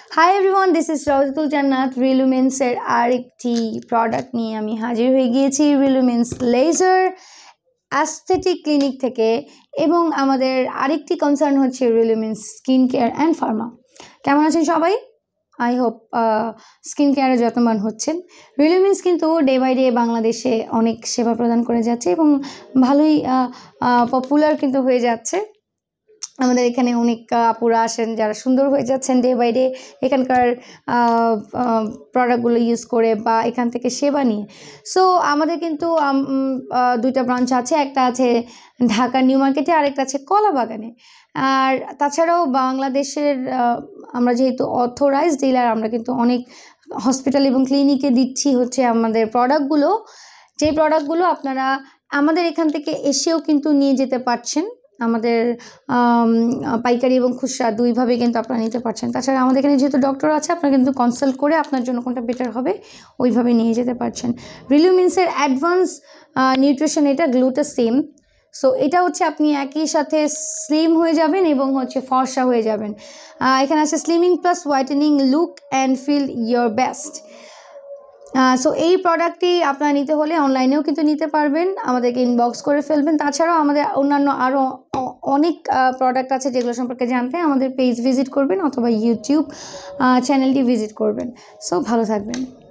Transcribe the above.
Hi everyone, this is Jannat Relumins এর আরেকটি product নিয়ে আমি হাজির হয়ে গিয়েছি Relumins লেজার অ্যাস্থেটিক ক্লিনিক থেকে এবং আমাদের আরেকটি কনসার্ন হচ্ছে Relumins skin care and pharma. কেমন আছেন সবাই? আই হোপ স্কিন কেয়ারে যত্নবান হচ্ছেন। Relumins কিন্তু ডে বাই ডে বাংলাদেশে অনেক সেবা প্রদান করে যাচ্ছে এবং ভালোই পপুলার কিন্তু হয়ে যাচ্ছে। আমাদের এখানে অনেক আপুরা আসেন যারা সুন্দর হয়ে যাচ্ছেন ডে বাই ডে এখানকার প্রোডাক্টগুলো ইউজ করে বা এখান থেকে সেবা নিয়ে। সো আমাদের কিন্তু দুইটা ব্রাঞ্চ আছে, একটা আছে ঢাকা নিউ মার্কেটে, আরেকটা আছে কলাবাগানে। আর তাছাড়াও বাংলাদেশের আমরা যেহেতু অথরাইজড ডিলার, আমরা কিন্তু অনেক হসপিটাল এবং ক্লিনিকে দিচ্ছি হচ্ছে আমাদের প্রোডাক্টগুলো, যেই প্রোডাক্টগুলো আপনারা আমাদের এখান থেকে এসেও কিন্তু নিয়ে যেতে পারছেন। আমাদের পাইকারি এবং খুচরা দুইভাবে কিন্তু আপনারা নিতে পারছেন। তাছাড়া আমাদের এখানে যেহেতু ডক্টর আছে, আপনারা কিন্তু কনসাল্ট করে আপনার জন্য কোনটা বেটার হবে ওইভাবে নিয়ে যেতে পারছেন। রিলুমিন্সের অ্যাডভান্স নিউট্রিশন, এটা গ্লুটা সেম। সো এটা হচ্ছে আপনি একই সাথে স্লিম হয়ে যাবেন এবং হচ্ছে ফর্সা হয়ে যাবেন। এখানে আছে slimming plus whitening look and feel your best. So এই প্রোডাক্টটি আপনারা নিতে হলে অনলাইনেও কিন্তু নিতে পারবেন, আমাদেরকে ইনবক্স করে ফেলবেন। তাছাড়াও আমাদের অন্যান্য আরও অনেক প্রোডাক্ট আছে যেগুলো সম্পর্কে জানতে আমাদের পেজ ভিজিট করবেন অথবা ইউটিউব চ্যানেলটি ভিজিট করবেন। সো ভালো থাকবেন।